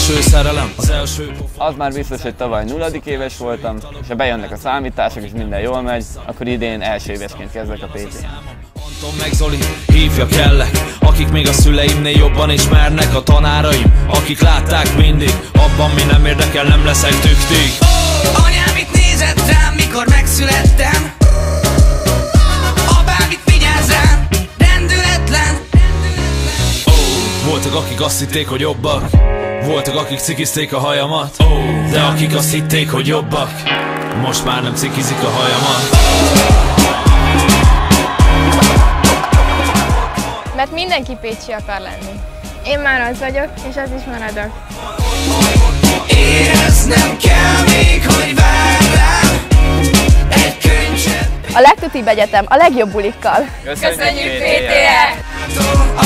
első szerelem, az első... Az már biztos, hogy tavaly 0. éves voltam, és ha bejönnek a számítások és minden jól megy, akkor idén első évesként kezdek a PT-n. Anton meg Zoli, hívja kellek, akik még a szüleimnél jobban ismernek, a tanáraim, akik látták mindig, abban mi nem érdekel, nem leszek tüktig. Anyám itt nézett rám, mikor megszülettem. Apám itt vigyáz rám, rendületlen. Voltak akik azt hitték, hogy jobbak, voltak akik cikizték a hajamat, de akik azt hitték, hogy jobbak, most már nem cikizik a hajamat. Mert mindenki pécsi akar lenni. Én már az vagyok, és az is maradok. Éreznem kell még, hogy vár rám egy könycsepp. A legtutibb egyetem, a legjobb bulikkal. Köszönjük PTE!